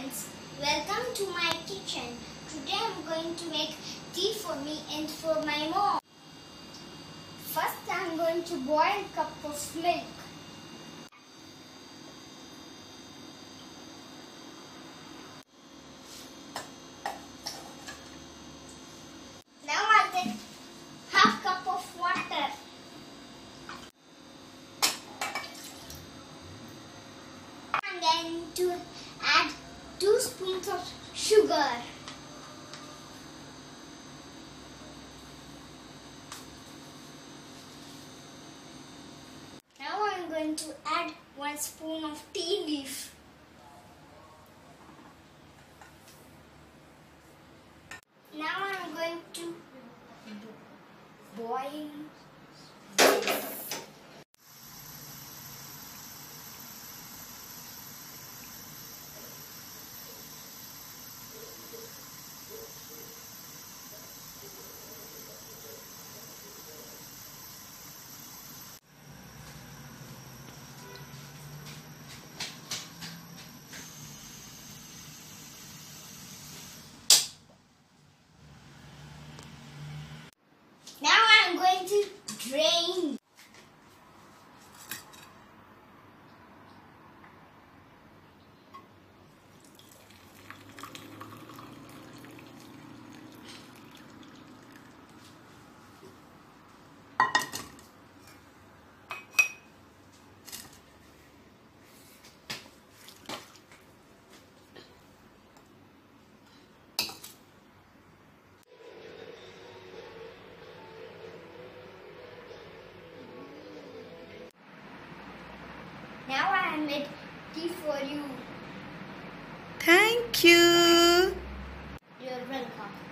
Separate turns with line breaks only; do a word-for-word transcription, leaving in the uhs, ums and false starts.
friends, welcome to my kitchen. Today I'm going to make tea for me and for my mom. First I'm going to boil a cup of milk. Now I'll take half cup of water. And then to add two spoons of sugar. Now I'm going to add one spoon of tea leaf. Now I'm going to boil this. Now I'm going to drain. Now I made tea for you.
Thank you.
You're welcome.